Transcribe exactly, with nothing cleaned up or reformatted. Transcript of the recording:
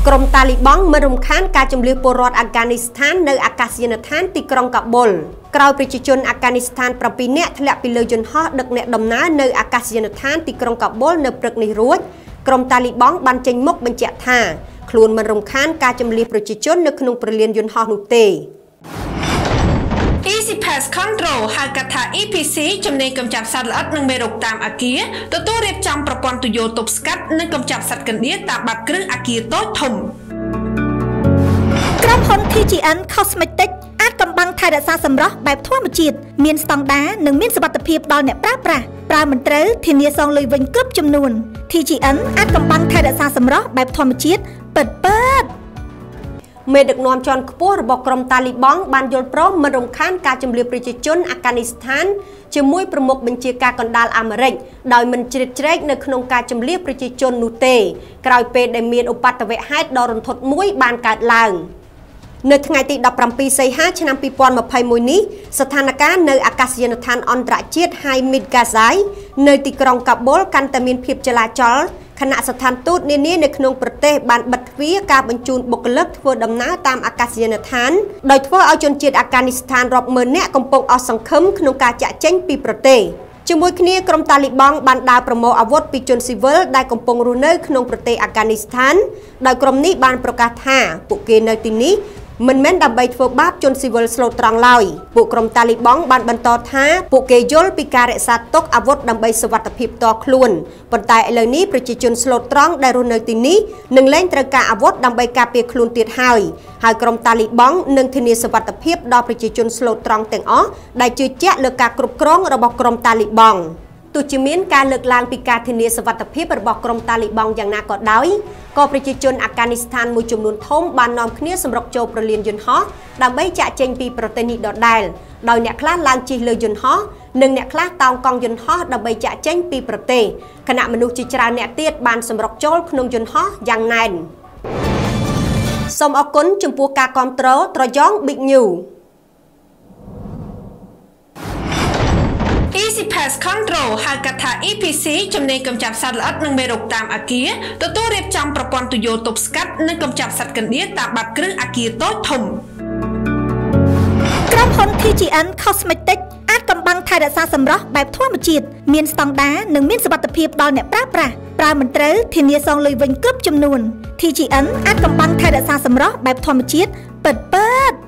กรมตาลิบันมารมค้านการจำเลียงปรอดอัฟกานิสถานในอากาศยานฐานที่กรุงกาบุลกล่าวประชาชนอัฟกานิสถานประปีเนะทะเลไปเลยจนฮอดึกเนะดำน้าในอากาศยานฐานที่กรุงกาบุลในปรึกนิรุตกรมตาลิบันบันเจงมกบัญเจท่าครูนมารมค้านการจำเลียงประชาชนในขนมประเลียนยนฮอนุเต Easy Pass Control ហៅកាត់ថា E P C ជំនាញកម្ចាត់សត្វល្អិតនិងមេរោគតាមអគារទទួលរៀបចំប្រព័ន្ធទុយោទប់ស្កាត់និងកម្ចាត់សត្វកណ្ដៀរតាមបាតគ្រឹះអគារតូចធំក្រុមហ៊ុន T G N Cosmetic អាចកំបាំងថែរក្សាសម្រស់បែបធម្មជាតិមានស្តង់ដារនិងមានសុវត្ថិភាពដល់អ្នកប្រើប្រាស់ប្រើមិនត្រូវធានាសងលុយវិញគ្រប់ចំនួន T G N អាចកំបាំងថែរក្សាសម្រស់បែបធម្មជាតិពិតៗមេដឹកនាំជាន់ខ្ពស់របស់ក្រុមតាលីបង់បានយល់ព្រមមិនរំខានការជម្លៀសប្រជាជនអាហ្វហ្គានីស្ថានជាមួយប្រមុខបញ្ជាការកណ្ដាលអាមេរិកដោយមិនជ្រៀតជ្រែកនៅក្នុងការជម្លៀសប្រជាជននោះទេក្រោយពេលដែលមានឧបទ្ទវហេតុដ៏រន្ធត់មួយបានកើតឡើងនៅថ្ងៃទីដប់ប្រាំពីរសីហាឆ្នាំពីរពាន់ម្ភៃមួយនេះស្ថានភាពនៅអាកាសយានដ្ឋានអន្តរជាតិ Hamid Karzai នៅទីក្រុងកាបូលកាន់តែមានភាពចលាចលគណៈស្ថានទូតនានានៅក្នុងប្រទេសបានបិទទ្វារការបញ្ជូនបុគ្គលិកធ្វើដំណើរតាមអាកាសយានដ្ឋានដោយធ្វើឲ្យជនជាតិអាហ្វហ្គានីស្ថានរាប់ម៉ឺននាក់កំពុងអស់សង្ឃឹមក្នុងការចាក់ចេញពីប្រទេសជាមួយគ្នាក្រុមតាលីបង់បានដើរប្រមូលអាវុធពីជនស៊ីវិលដែលកំពុងរស់នៅក្នុងប្រទេសអាហ្វហ្គានីស្ថានដោយក្រុមនេះបានប្រកាសថាពួកគេនៅទីនេះមិនមែនដើម្បីធ្វើបាបជនស៊ីវិលស្លូតត្រង់ឡើយពួកក្រុមតាលីបង់បានបន្តថាពួកគេយល់ពីការរក្សាទុកអាវុធដើម្បីសុវត្ថិភាពផ្ទាល់ខ្លួនប៉ុន្តែឥឡូវនេះប្រជាជនស្លូតត្រង់ដែលរស់នៅទីនេះនឹងលែងត្រូវការអាវុធដើម្បីការពារខ្លួនទៀតហើយហើយក្រុមតាលីបង់នឹងធានាសុវត្ថិភាពដល់ប្រជាជនស្លូតត្រង់ទាំងអស់ដែលជឿជាក់លើការគ្រប់គ្រងរបស់ក្រុមតាលីបង់ទោះជាមានការលើកឡើងពីការធានាសុវត្ថិភាពរបស់ក្រុមតាលីបង់យ៉ាងណាក៏ដោយក៏ប្រជាជនអាហ្វហ្គានីស្ថានមួយចំនួនធំបាននាំគ្នាសម្រុកចូលប្រលានយន្តហោះដើម្បីចាក់ចេញពីប្រទេសនេះដដែលដោយអ្នកខ្លះឡើងជិះលើយន្តហោះនិងអ្នកខ្លះតោងកង់យន្តហោះដើម្បីចាក់ចេញពីប្រទេសខណៈមនុស្សជាច្រើនអ្នកទៀតបានសម្រុកចូលក្នុងយន្តហោះយ៉ាងណែនសូមអរគុណចំពោះការគាំទ្រត្រយង BigNews Easy Pass Control ហៅកាត់ថា E P C ជំនាញកម្ចាត់សត្វល្អិតនិងមេរោគតាមអគារទទួលរៀបចំប្រព័ន្ធទុយោទប់ស្កាត់និងកម្ចាត់សត្វកណ្ដៀរតាមបាតគ្រឹះអគារតូចធំក្រុមហ៊ុន T G N Cosmetic អាចកំបាំងថែរក្សាសម្រស់បែបធម្មជាតិមានស្តង់ដារនិងមានសុវត្ថិភាពដល់អ្នកប្រើប្រាស់ប្រើមិនត្រូវធានាសងលុយវិញគ្រប់ចំនួន T G N អាចកំបាំងថែរក្សាសម្រស់បែបធម្មជាតិពិតៗ